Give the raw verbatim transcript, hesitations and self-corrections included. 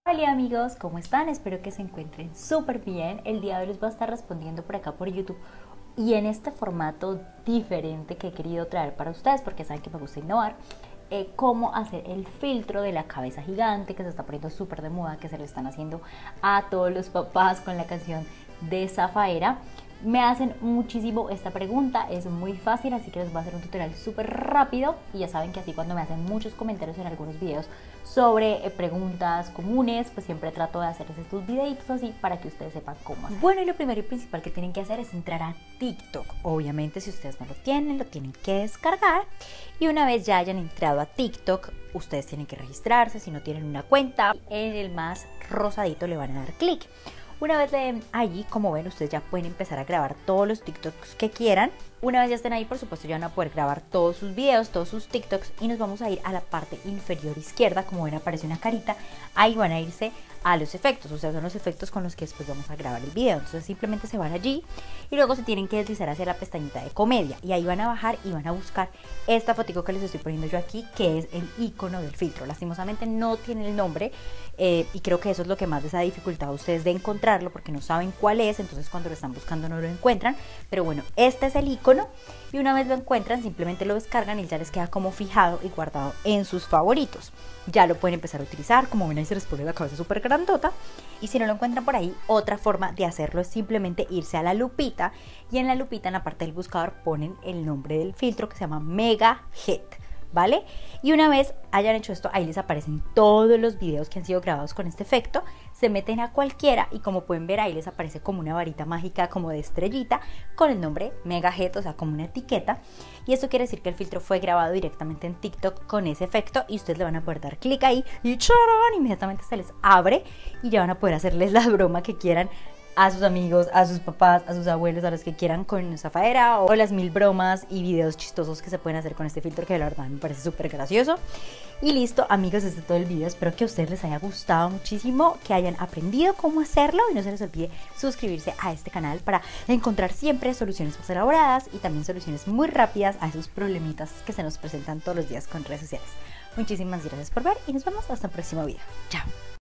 Hola amigos, ¿cómo están? Espero que se encuentren súper bien. El día de hoy les voy a estar respondiendo por acá por YouTube y en este formato diferente que he querido traer para ustedes porque saben que me gusta innovar. Eh, cómo hacer el filtro de la cabeza gigante que se está poniendo súper de moda, que se le están haciendo a todos los papás con la canción de Zafaera. Me hacen muchísimo esta pregunta, es muy fácil, así que les voy a hacer un tutorial súper rápido. Y ya saben que así cuando me hacen muchos comentarios en algunos videos sobre eh, preguntas comunes, pues siempre trato de hacerles estos videitos así para que ustedes sepan cómo hacer. Bueno, y lo primero y principal que tienen que hacer es entrar a TikTok. Obviamente si ustedes no lo tienen, lo tienen que descargar. Y una vez ya hayan entrado a TikTok, ustedes tienen que registrarse. Si no tienen una cuenta, en el más rosadito le van a dar clic. Una vez le den allí, como ven, ustedes ya pueden empezar a grabar todos los TikToks que quieran. Una vez ya estén ahí, por supuesto, ya van a poder grabar todos sus videos, todos sus TikToks. Y nos vamos a ir a la parte inferior izquierda. Como ven, aparece una carita. Ahí van a irse a los efectos. O sea, son los efectos con los que después vamos a grabar el video. Entonces simplemente se van allí y luego se tienen que deslizar hacia la pestañita de comedia. Y ahí van a bajar y van a buscar esta fotico que les estoy poniendo yo aquí, que es el icono del filtro. Lastimosamente no tiene el nombre eh, y creo que eso es lo que más les ha dificultado a ustedes de encontrarlo, porque no saben cuál es. Entonces cuando lo están buscando no lo encuentran. Pero bueno, este es el icono. Y una vez lo encuentran, simplemente lo descargan y ya les queda como fijado y guardado en sus favoritos. Ya lo pueden empezar a utilizar. Como ven, ahí se les pone la cabeza súper grandota. Y si no lo encuentran por ahí, otra forma de hacerlo es simplemente irse a la lupita. Y en la lupita, en la parte del buscador, ponen el nombre del filtro, que se llama Mega Head, ¿vale? Y una vez hayan hecho esto, ahí les aparecen todos los videos que han sido grabados con este efecto. Se meten a cualquiera y como pueden ver, ahí les aparece como una varita mágica, como de estrellita, con el nombre Mega Head, o sea, como una etiqueta. Y esto quiere decir que el filtro fue grabado directamente en TikTok con ese efecto y ustedes le van a poder dar clic ahí y ¡charán! Inmediatamente se les abre y ya van a poder hacerles la broma que quieran a sus amigos, a sus papás, a sus abuelos, a los que quieran con Zafaera, o las mil bromas y videos chistosos que se pueden hacer con este filtro, que la verdad me parece súper gracioso. Y listo, amigos, este es todo el video. Espero que a ustedes les haya gustado muchísimo, que hayan aprendido cómo hacerlo y no se les olvide suscribirse a este canal para encontrar siempre soluciones más elaboradas y también soluciones muy rápidas a esos problemitas que se nos presentan todos los días con redes sociales. Muchísimas gracias por ver y nos vemos hasta el próximo video. Chao.